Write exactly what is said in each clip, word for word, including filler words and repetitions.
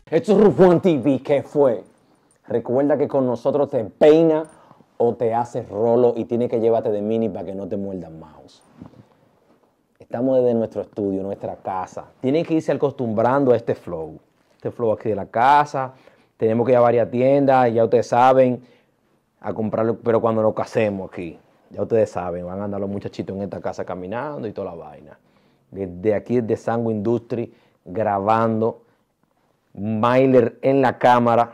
Esto es Rufón T V, ¿qué fue? Recuerda que con nosotros te peina o te hace rolo y tienes que llevarte de mini para que no te muerdan mouse. Estamos desde nuestro estudio, nuestra casa. Tienen que irse acostumbrando a este flow. Este flow aquí de la casa. Tenemos que ir a varias tiendas, ya ustedes saben, a comprarlo, pero cuando nos casemos aquí, ya ustedes saben, van a andar los muchachitos en esta casa caminando y toda la vaina. Desde aquí, desde Sango Industry, grabando, Myler en la cámara.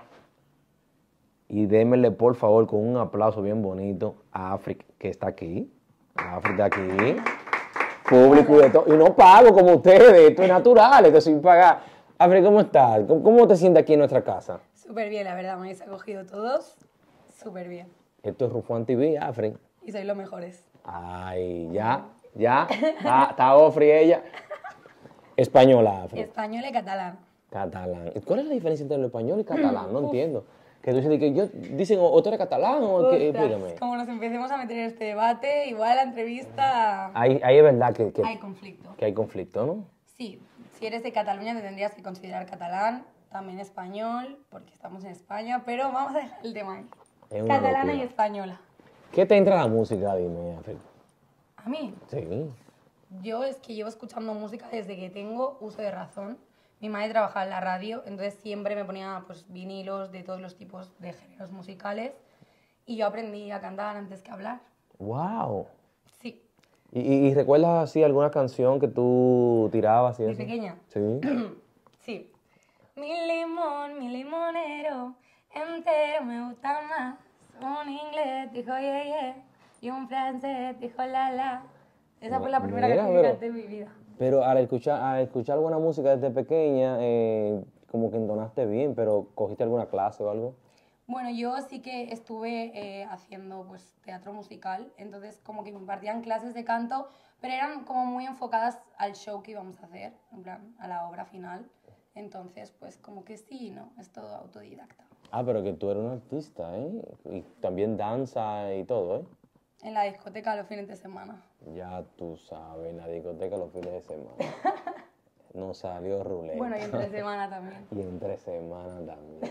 Y démenle, por favor, con un aplauso bien bonito a África, que está aquí. África aquí. Público y de todo. Y no pago como ustedes, esto es natural, esto es sin pagar. África, ¿cómo estás? ¿Cómo, ¿Cómo te sientes aquí en nuestra casa? Súper bien, la verdad, me habéis acogido todos. Súper bien. Esto es Rufón T V, África. Y sois los mejores. Ay, ya, ya. Está, está Ofri ella. Española, África. Español y catalán. Catalán. ¿Cuál es la diferencia entre el español y catalán? No entiendo. Que tú dices que yo, dicen, o tú eres catalán o qué, explícame. Como nos empecemos a meter en este debate, igual la entrevista... Ahí, ahí es verdad que, que, hay conflicto. Que hay conflicto, ¿no? Sí, si eres de Cataluña te tendrías que considerar catalán, también español, porque estamos en España, pero vamos a dejar el tema ahí. Catalana locura. Y española. ¿Qué te entra la música, dime, África? ¿A mí? Sí. Yo es que llevo escuchando música desde que tengo uso de razón. Mi madre trabajaba en la radio, entonces siempre me ponía pues, vinilos de todos los tipos de géneros musicales y yo aprendí a cantar antes que hablar. ¡Wow! Sí. ¿Y, y, y recuerdas así alguna canción que tú tirabas y ¿De eso? pequeña? Sí. Sí. Mi limón, mi limonero, entero me gusta más. Un inglés dijo yeah, yeah, y un francés dijo la la. Esa fue la primera Mira, canción que canté en mi vida. Pero al escuchar, al escuchar buena música desde pequeña, eh, como que entonaste bien, pero ¿cogiste alguna clase o algo? Bueno, yo sí que estuve eh, haciendo pues, teatro musical, entonces como que me impartían clases de canto, pero eran como muy enfocadas al show que íbamos a hacer, en plan, a la obra final. Entonces, pues como que sí, ¿no? Es todo autodidacta. Ah, pero que tú eres un artista, ¿eh? Y también danza y todo, ¿eh? En la discoteca los fines de semana. Ya tú sabes, en la discoteca los fines de semana. No salió ruleta. Bueno, y entre semana también. Y entre semana también.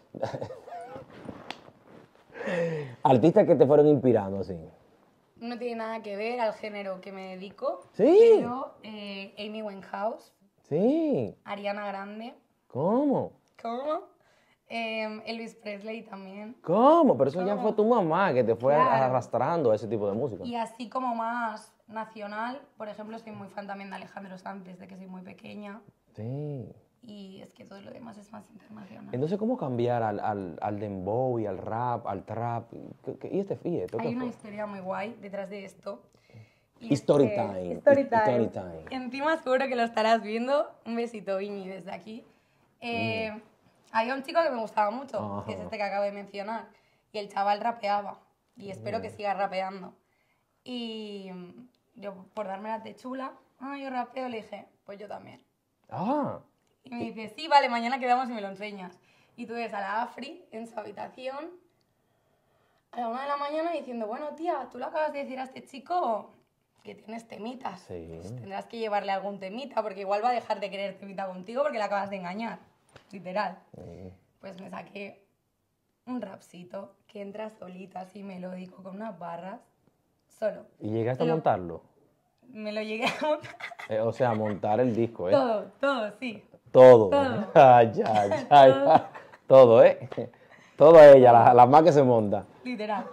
Artistas que te fueron inspirando, sí. No tiene nada que ver al género que me dedico. Sí. Pero eh, Amy Winehouse. Sí. Ariana Grande. ¿Cómo? ¿Cómo? Eh, Elvis Presley también. ¿Cómo? Pero eso ¿Cómo? ya fue tu mamá que te fue Claro. arrastrando a ese tipo de música. Y así como más nacional, por ejemplo, soy muy fan también de Alejandro Sanz desde que soy muy pequeña. Sí. Y es que todo lo demás es más internacional. Entonces, ¿cómo cambiar al, al, al dembow y al rap, al trap? ¿Qué, qué, ¿Y este y esto? Hay ¿Qué una fue? historia muy guay detrás de esto. Y Story es que- time. Story time. Story time. Encima seguro que lo estarás viendo. Un besito, Iñi, desde aquí. Eh, Mm. Había un chico que me gustaba mucho, Ajá. que es este que acabo de mencionar. Y el chaval rapeaba. Y espero Mm. que siga rapeando. Y yo, por darme la de chula, ah, yo rapeo, le dije, pues yo también. Ah. Y me dice, sí, vale, mañana quedamos y me lo enseñas. Y tú ves a la Afri en su habitación a la una de la mañana diciendo, bueno, tía, tú le acabas de decir a este chico que tienes temitas. Sí. Pues tendrás que llevarle algún temita, porque igual va a dejar de querer temita contigo porque le acabas de engañar. Literal. Sí. Pues me saqué un rapcito que entra solito, así melódico, con unas barras, solo. ¿Y llegaste a Lo- montarlo? Me lo llegué a montar. Eh, o sea, montar el disco, ¿eh? Todo, todo, sí. Todo. Todo. Ay, ya, ya, ya. Todo, ¿eh? Todo ella, la, la más que se monta. Literal.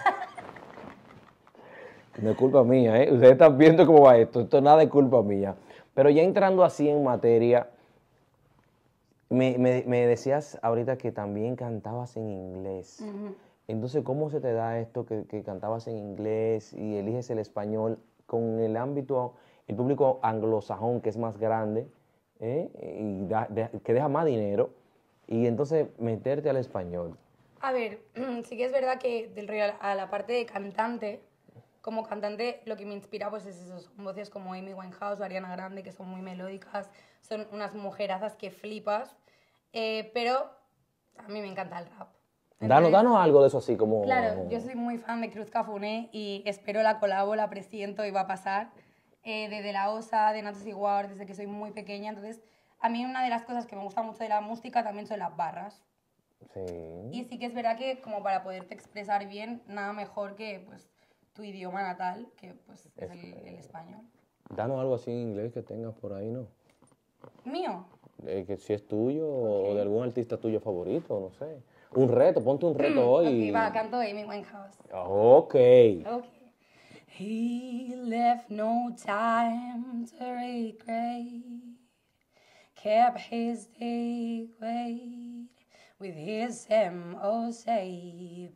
No es culpa mía, ¿eh? Ustedes están viendo cómo va esto. Esto nada es culpa mía. Pero ya entrando así en materia, me, me- me decías ahorita que también cantabas en inglés. Ujú. Entonces, ¿cómo se te da esto que, que cantabas en inglés y eliges el español con el ámbito, el público anglosajón, que es más grande, ¿eh? Y da- de- que deja más dinero, y entonces meterte al español? A ver, sí que es verdad que del rollo a la- a la parte de cantante, como cantante lo que me inspira pues es eso, son voces como Amy Winehouse o Ariana Grande que son muy melódicas, son unas mujerazas que flipas, eh, pero a mí me encanta el rap. Danos, Entonces, danos algo de eso así como... Claro, yo soy muy fan de Cruz Cafuné y espero la colabo, la presiento y va a pasar. Eh, de De La Osa, de Natas Igual, desde que soy muy pequeña. Entonces, a mí una de las cosas que me gusta mucho de la música también son las barras. Sí. Y sí que es verdad que como para poderte expresar bien, nada mejor que pues tu idioma natal, que pues es el, el español. Danos algo así en inglés que tengas por ahí, ¿no? ¿Mío? Eh, que si es tuyo Ok. o de algún artista tuyo favorito, no sé. Un reto, ponte un reto hoy. Ok, va, canto Amy Winehouse. Ok. Okay. He left no time to regret, kept his day great with his M O saved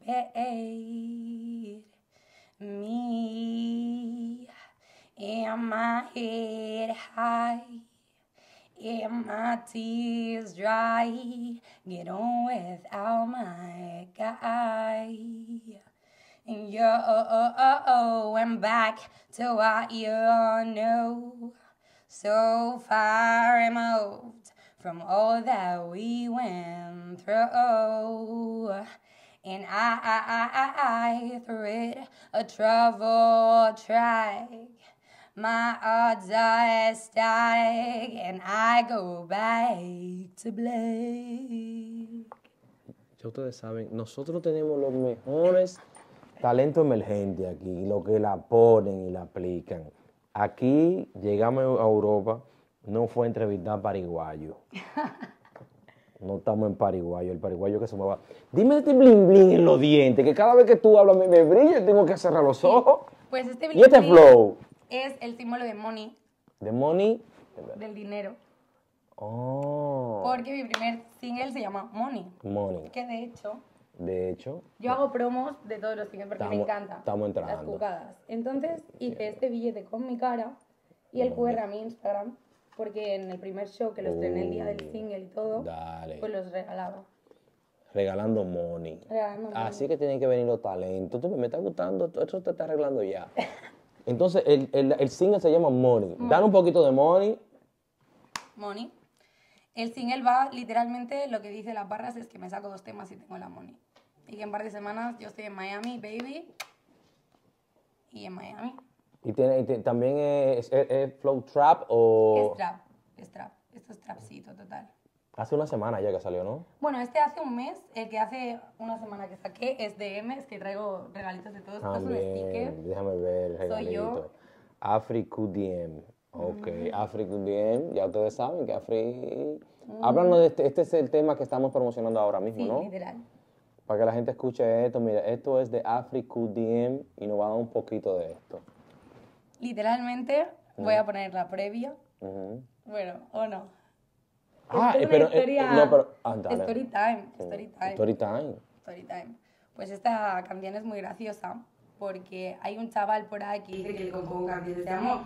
me and my head high and my tears dry, get on without my guy. And yo, oh, oh, oh, oh, went back to what you know. So far removed from all that we went through. And I, I, I, I, I thread a travel track. My odds are static, and I go back to black. Ya ustedes saben, nosotros tenemos los mejores talentos emergentes aquí, lo que la ponen y la aplican. Aquí llegamos a Europa, no fue a entrevistar a pariguayo. No estamos en pariguayo, el pariguayo que se mueva. Dime este bling bling en los dientes, que cada vez que tú hablas me, me brilla y tengo que cerrar los ojos. Pues este Y este bling flow es el símbolo de money, de money. del dinero. Oh, Porque mi primer single se llama Money. money. Que de hecho, De hecho, yo hago promos de todos los singles porque me Estamos- encanta. estamos Las entrando. cucadas. Entonces hice este billete con mi cara y el Q R a mi Instagram. Porque en el primer show que lo estrené el día del Uh, single y todo, dale. pues los regalaba. regalando money. Regalando money. Así que tienen que venir los talentos. Tú me está gustando, esto te está arreglando ya. Entonces, el, el, el single se llama Money. Dan un poquito de money. Money. El single va, literalmente, lo que dice las barras es que me saco dos temas y tengo la money. Y que en un par de semanas yo estoy en Miami, baby. Y en Miami. Y, tiene, y te- también es, es- es flow trap o... Es trap, es trap. Esto es trapcito, total. Hace una semana ya que salió, ¿no? Bueno, este hace un mes, el que hace una semana que saqué es D M, es que traigo regalitos de todos. Esto es un sticker. También, déjame ver el Soy yo. regalito. Afri Q D M. Ok, Afri Q D M. Ya ustedes saben que Afri... Háblanos de este, este es el tema que estamos promocionando ahora mismo, Sí, ¿no? literal. Para que la gente escuche esto, mira, esto es de Afri Q D M y nos va a dar un poquito de esto. Literalmente, voy a poner la previa. Ujú. Bueno, o no. Ah, Esto es eh, una pero, eh, historia- no, pero, ah, dale. Story time, story time. Story time. Story time. Pues esta canción es muy graciosa porque hay un chaval por ahí que dice que le compongo canciones de amor.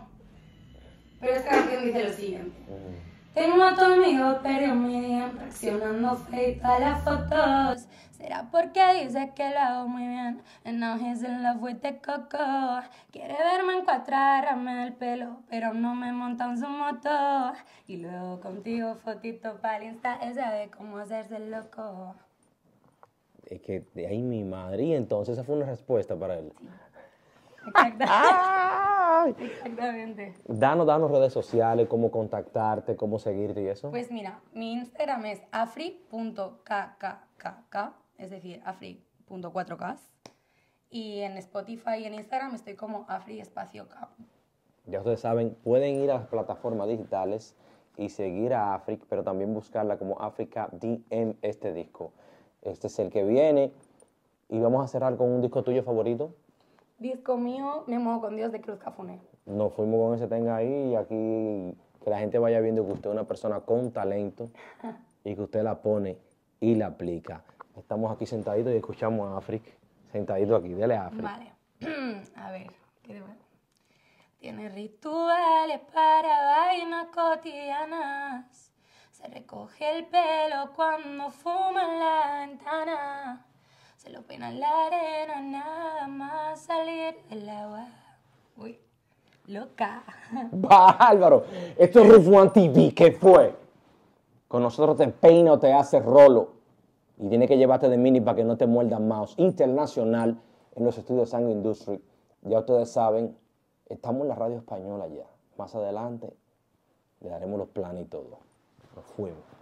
Pero esta canción dice lo siguiente. Tengo a tu amigo pero Miriam reaccionando feito a las fotos. Será porque dice que lo hago muy bien. And now he's in love with the coco. Quiere verme en cuatro, agarrarme el pelo, pero no me monta en su moto. Y luego contigo fotito para el Insta, él sabe cómo hacerse el loco. Es que de ahí mi madre. Y entonces esa fue una respuesta para él. Exactamente. ¡Ay! Exactamente. Danos, danos redes sociales, cómo contactarte, cómo seguirte y eso. Pues mira, mi Instagram es afri punto kkkk, es decir, afri punto cuatro k. Y en Spotify y en Instagram estoy como afri espacio k. Ya ustedes saben, pueden ir a las plataformas digitales y seguir a Afric, pero también buscarla como Africa D M este disco. Este es el que viene. Y vamos a cerrar con un disco tuyo favorito. Disco mío, Me muevo con Dios de Cruz Cafuné. Nos fuimos con ese tenga ahí y aquí que la gente vaya viendo que usted es una persona con talento y que usted la pone y la aplica. Estamos aquí sentaditos y escuchamos a Afric. Sentadito aquí, dele a Afric. Vale. A ver, ¿qué debo? Tiene rituales para vainas cotidianas. Se recoge el pelo cuando fuma en la ventana. Se lo peina en la arena, nada más salir del agua. Uy, loca. ¡Bárbaro! Esto es Rufo One T V, ¿qué fue? Con nosotros te peina o te hace rolo. Y tiene que llevarte de mini para que no te muerdan mouse. Internacional en los estudios Sang Industry. Ya ustedes saben, estamos en la radio española ya. Más adelante le daremos los planes y todo. Nos fuimos.